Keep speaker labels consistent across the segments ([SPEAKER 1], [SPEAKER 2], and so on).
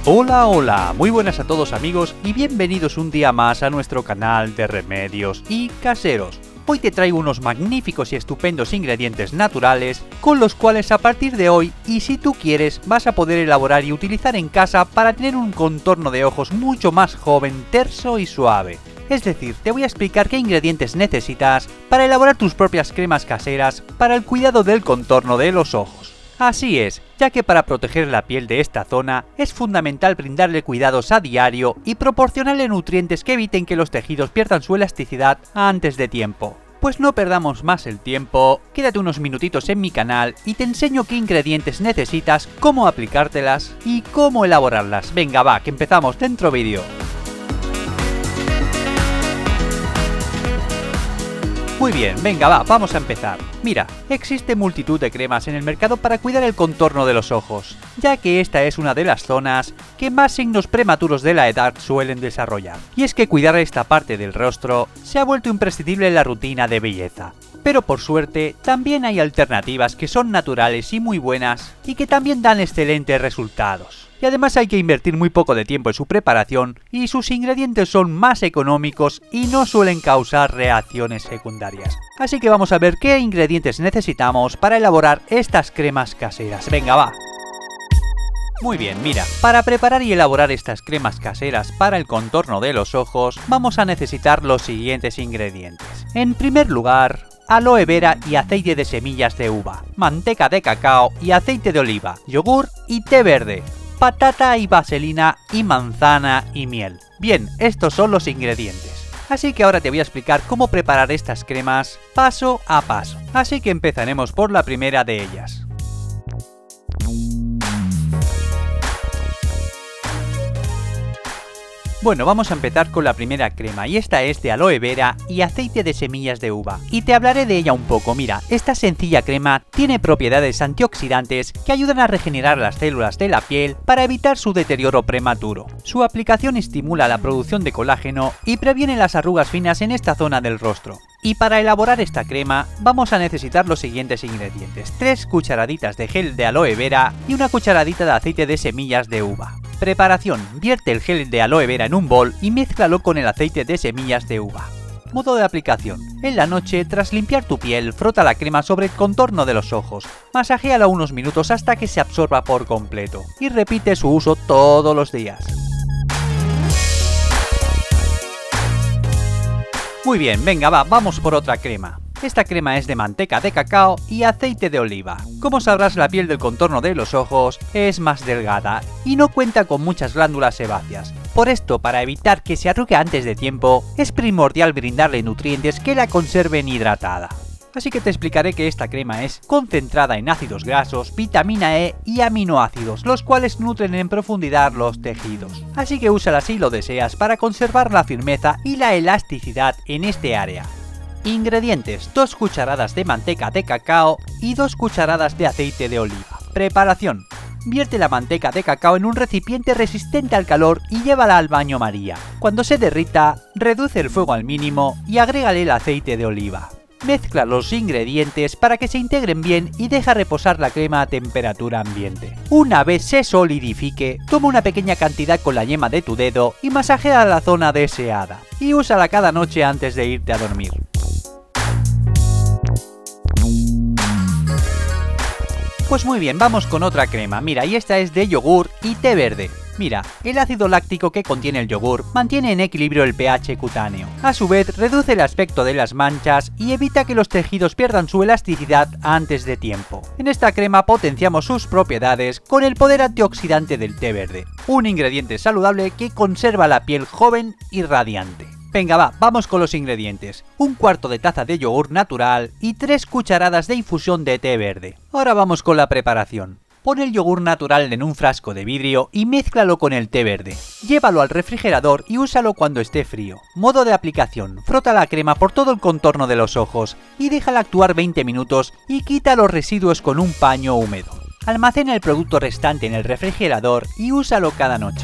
[SPEAKER 1] Hola, hola, muy buenas a todos amigos y bienvenidos un día más a nuestro canal de remedios y caseros. Hoy te traigo unos magníficos y estupendos ingredientes naturales con los cuales a partir de hoy, y si tú quieres, vas a poder elaborar y utilizar en casa para tener un contorno de ojos mucho más joven, terso y suave. Es decir, te voy a explicar qué ingredientes necesitas para elaborar tus propias cremas caseras para el cuidado del contorno de los ojos. Así es, ya que para proteger la piel de esta zona es fundamental brindarle cuidados a diario y proporcionarle nutrientes que eviten que los tejidos pierdan su elasticidad antes de tiempo. Pues no perdamos más el tiempo, quédate unos minutitos en mi canal y te enseño qué ingredientes necesitas, cómo aplicártelas y cómo elaborarlas. Venga va, que empezamos dentro vídeo. Muy bien, venga va, vamos a empezar. Mira, existe multitud de cremas en el mercado para cuidar el contorno de los ojos, ya que esta es una de las zonas que más signos prematuros de la edad suelen desarrollar. Y es que cuidar esta parte del rostro se ha vuelto imprescindible en la rutina de belleza. Pero por suerte, también hay alternativas que son naturales y muy buenas y que también dan excelentes resultados. Y además hay que invertir muy poco de tiempo en su preparación y sus ingredientes son más económicos y no suelen causar reacciones secundarias. Así que vamos a ver qué ingredientes necesitamos para elaborar estas cremas caseras. Venga, va. Muy bien, mira, para preparar y elaborar estas cremas caseras para el contorno de los ojos, vamos a necesitar los siguientes ingredientes. En primer lugar, aloe vera y aceite de semillas de uva, manteca de cacao y aceite de oliva, yogur y té verde, patata y vaselina y manzana y miel. Bien, estos son los ingredientes. Así que ahora te voy a explicar cómo preparar estas cremas paso a paso. Así que empezaremos por la primera de ellas. Bueno, vamos a empezar con la primera crema y esta es de aloe vera y aceite de semillas de uva. Y te hablaré de ella un poco. Mira, esta sencilla crema tiene propiedades antioxidantes que ayudan a regenerar las células de la piel para evitar su deterioro prematuro. Su aplicación estimula la producción de colágeno y previene las arrugas finas en esta zona del rostro. Y para elaborar esta crema vamos a necesitar los siguientes ingredientes: 3 cucharaditas de gel de aloe vera y una cucharadita de aceite de semillas de uva. Preparación: vierte el gel de aloe vera en un bol y mézclalo con el aceite de semillas de uva. Modo de aplicación: en la noche, tras limpiar tu piel, frota la crema sobre el contorno de los ojos, masajéala unos minutos hasta que se absorba por completo y repite su uso todos los días. Muy bien, venga va, vamos por otra crema. Esta crema es de manteca de cacao y aceite de oliva. Como sabrás, la piel del contorno de los ojos es más delgada y no cuenta con muchas glándulas sebáceas. Por esto, para evitar que se arrugue antes de tiempo, es primordial brindarle nutrientes que la conserven hidratada. Así que te explicaré que esta crema es concentrada en ácidos grasos, vitamina E y aminoácidos, los cuales nutren en profundidad los tejidos. Así que úsala si lo deseas para conservar la firmeza y la elasticidad en este área. Ingredientes: 2 cucharadas de manteca de cacao y 2 cucharadas de aceite de oliva. Preparación: vierte la manteca de cacao en un recipiente resistente al calor y llévala al baño María. Cuando se derrita, reduce el fuego al mínimo y agrégale el aceite de oliva. Mezcla los ingredientes para que se integren bien y deja reposar la crema a temperatura ambiente. Una vez se solidifique, toma una pequeña cantidad con la yema de tu dedo y masajea la zona deseada. Y úsala cada noche antes de irte a dormir. Pues muy bien, vamos con otra crema. Mira, y esta es de yogur y té verde. Mira, el ácido láctico que contiene el yogur mantiene en equilibrio el pH cutáneo. A su vez, reduce el aspecto de las manchas y evita que los tejidos pierdan su elasticidad antes de tiempo. En esta crema potenciamos sus propiedades con el poder antioxidante del té verde, un ingrediente saludable que conserva la piel joven y radiante. Venga va, vamos con los ingredientes: 1/4 de taza de yogur natural y 3 cucharadas de infusión de té verde. Ahora vamos con la preparación. Pon el yogur natural en un frasco de vidrio y mézclalo con el té verde. Llévalo al refrigerador y úsalo cuando esté frío. Modo de aplicación: frota la crema por todo el contorno de los ojos y déjala actuar 20 minutos y quita los residuos con un paño húmedo. Almacena el producto restante en el refrigerador y úsalo cada noche.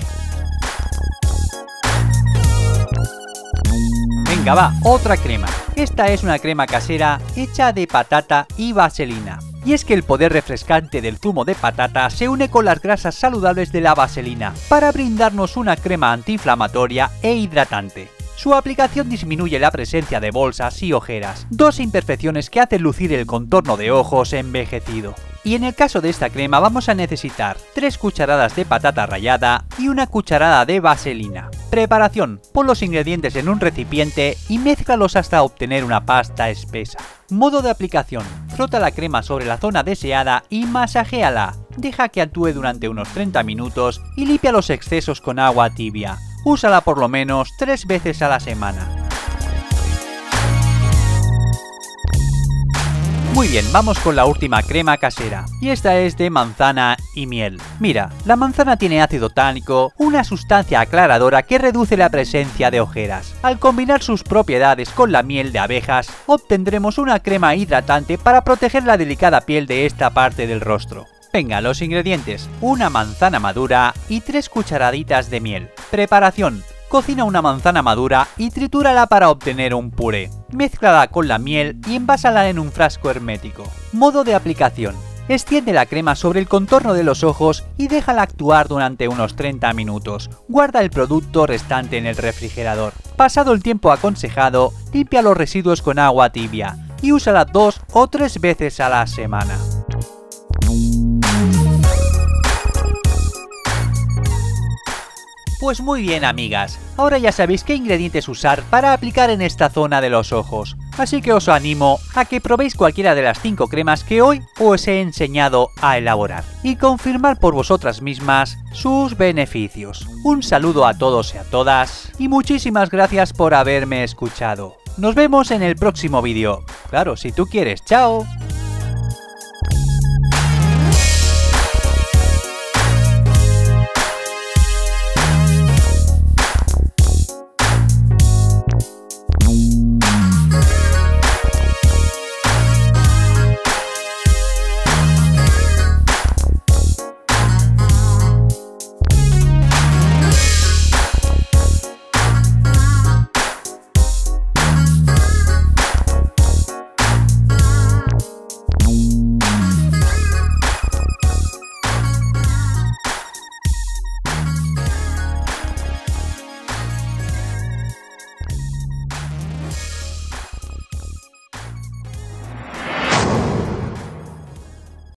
[SPEAKER 1] Venga va, otra crema. Esta es una crema casera hecha de patata y vaselina. y es que el poder refrescante del zumo de patata se une con las grasas saludables de la vaselina para brindarnos una crema antiinflamatoria e hidratante. Su aplicación disminuye la presencia de bolsas y ojeras, dos imperfecciones que hacen lucir el contorno de ojos envejecido. Y en el caso de esta crema vamos a necesitar 3 cucharadas de patata rallada y 1 cucharada de vaselina. Preparación: pon los ingredientes en un recipiente y mézclalos hasta obtener una pasta espesa. Modo de aplicación: frota la crema sobre la zona deseada y masajéala. Deja que actúe durante unos 30 minutos y limpia los excesos con agua tibia. Úsala por lo menos 3 veces a la semana. Muy bien, vamos con la última crema casera, y esta es de manzana y miel. Mira, la manzana tiene ácido tánico, una sustancia aclaradora que reduce la presencia de ojeras. Al combinar sus propiedades con la miel de abejas, obtendremos una crema hidratante para proteger la delicada piel de esta parte del rostro. Venga, los ingredientes: 1 manzana madura y 3 cucharaditas de miel. Preparación: cocina una manzana madura y tritúrala para obtener un puré. Mézclala con la miel y envásala en un frasco hermético. Modo de aplicación: extiende la crema sobre el contorno de los ojos y déjala actuar durante unos 30 minutos. Guarda el producto restante en el refrigerador. Pasado el tiempo aconsejado, limpia los residuos con agua tibia y úsala 2 o 3 veces a la semana. Pues muy bien, amigas, ahora ya sabéis qué ingredientes usar para aplicar en esta zona de los ojos, así que os animo a que probéis cualquiera de las 5 cremas que hoy os he enseñado a elaborar y confirmar por vosotras mismas sus beneficios. Un saludo a todos y a todas y muchísimas gracias por haberme escuchado. Nos vemos en el próximo vídeo. Claro, si tú quieres. ¡Chao!